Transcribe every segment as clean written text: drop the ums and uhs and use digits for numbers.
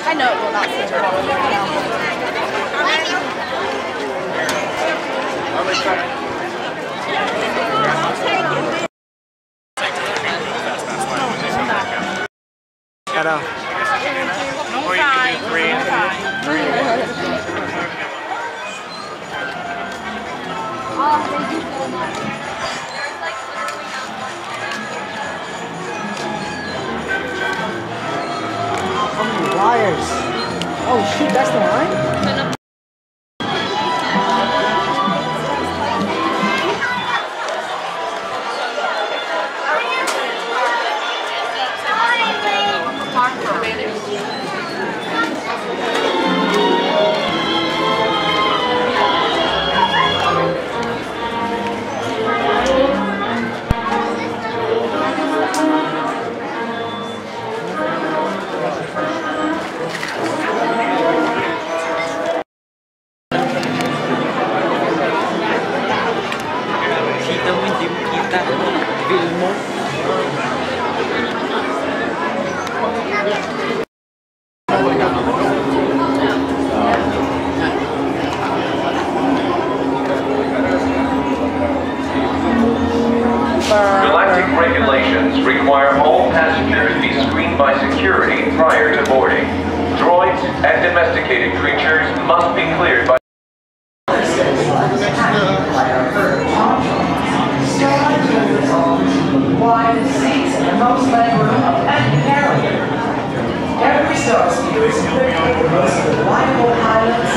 I know it will not see her. I know. Or you can do green. Liars. Oh shoot, that's the line? Galactic regulations require all passengers be screened by security prior to boarding. Droids and domesticated creatures must be cleared by wide seats and the most legroom of any carrier. Every Star Speeder is equipped with the most reliable pilots,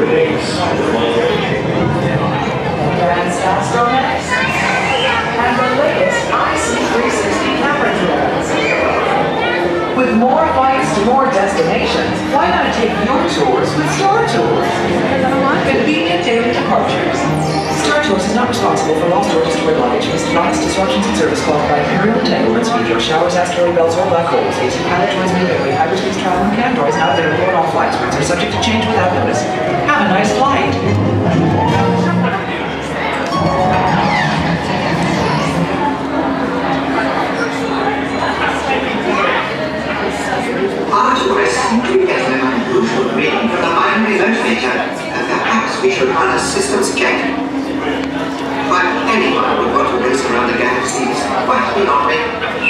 advanced astromechs, and the latest IC360 camera drones. With more flights to more destinations, why not take your tours with Star Tours? Convenient daily departures. Star Tours is not responsible for lost or destroyed luggage, missed flights, disruptions in service caused by imperial entanglements, meteor showers, asteroid belts, or black holes. AC pilot droids may vary. Hyperspace travel and CAN droids not available on all flights. Routes are subject to change without notice. Have a nice flight. Artemis seemed to be getting an unusual reading from the binary motivator, and perhaps we should run a systems check. But anyone would want to race around the galaxies, quite beyond me.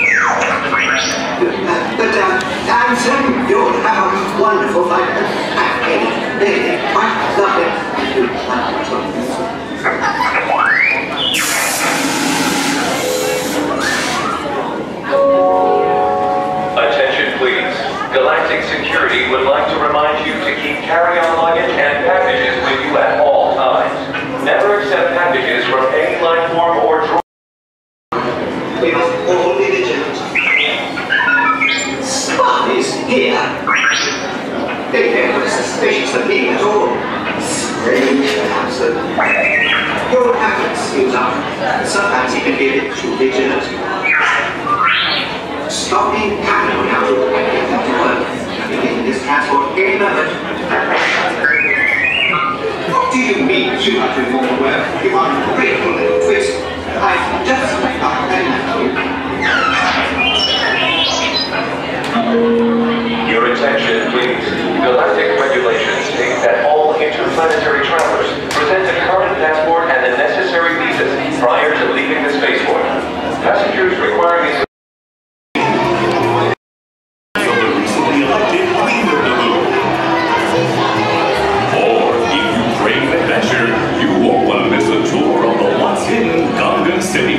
But I'm certain you'll have a wonderful flight. Really, quite lovely. Attention please. Galactic Security would like to remind you to keep carry-on luggage and packages with you at all times. Never accept packages from any life form or droid. We must all be vigilant. Spies here. They never suspicious of me at all. Strange, perhaps. Your habits seems up. Sometimes you can be a bit too vigilant. Stop being paranoid now to get that to work. I'll be getting this transport any moment. What do you mean you are doing more work? You ungrateful little twist. I've just got very much. Your attention, please. Galactic regulations state that all interplanetary travelers present a current passport and the necessary visas prior to leaving the spaceport. Passengers requiring these City.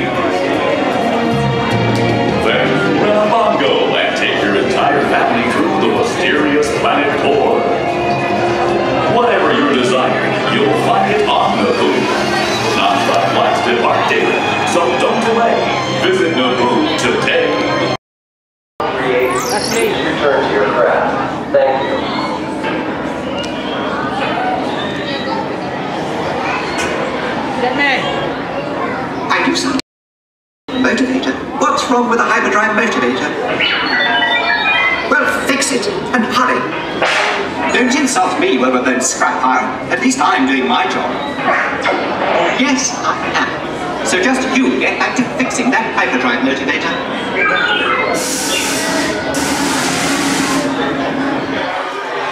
Then rent a bongo and take your entire family through the mysterious planet Core. Whatever your desire, you'll find it on Naboo. Non-stop flights depart daily, so don't delay. Visit Naboo today. Please return to your craft. Thank you. I do something. Motivator? What's wrong with a hyperdrive motivator? Well, fix it, and hurry. Don't insult me over that scrap pile. At least I'm doing my job. Yes, I am. So just you get back to fixing that hyperdrive motivator.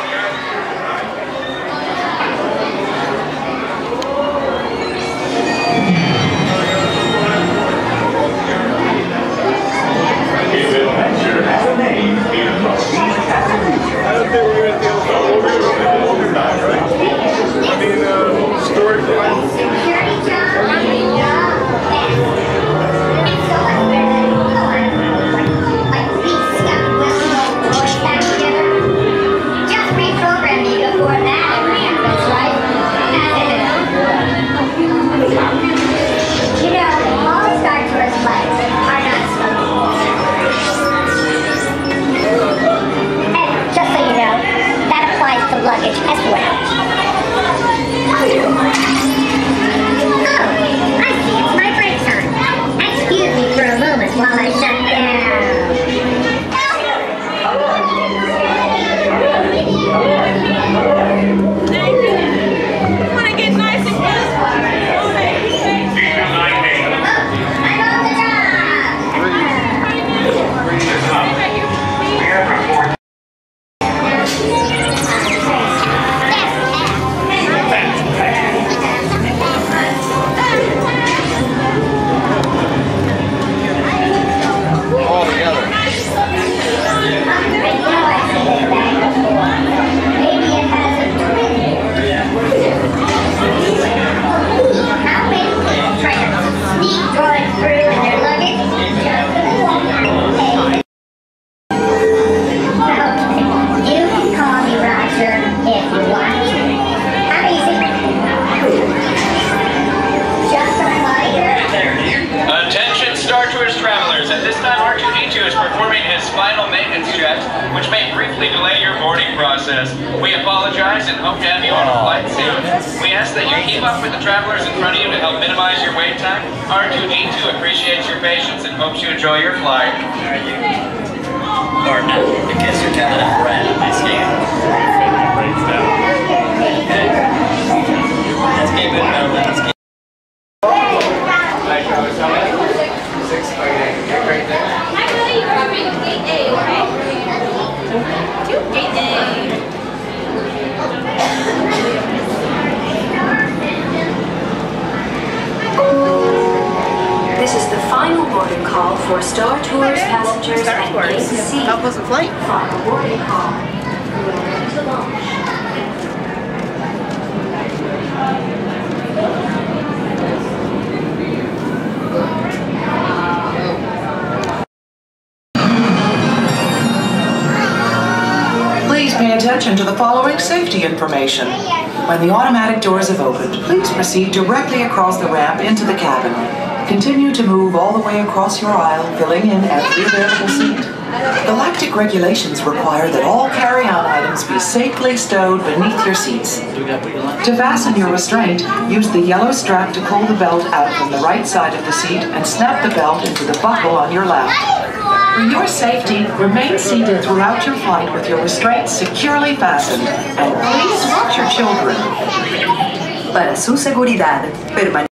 process. We apologize and hope to have you on a flight soon. We ask that you keep up with the travelers in front of you to help minimize your wait time. R2-D2 appreciates your patience and hopes you enjoy your flight. Or no, because you're coming up right on my scale. Okay. Let's keep it moving. Let's keep This is the final boarding call for Star Tours passengers at Gate C. How was the flight? Final boarding call. To launch. Please pay attention to the following safety information. When the automatic doors have opened, please proceed directly across the ramp into the cabin. Continue to move all the way across your aisle, filling in every available seat. Galactic regulations require that all carry-on items be safely stowed beneath your seats. To fasten your restraint, use the yellow strap to pull the belt out from the right side of the seat and snap the belt into the buckle on your left. For your safety, remain seated throughout your flight with your restraints securely fastened, and please watch your children. Para su seguridad, permanezca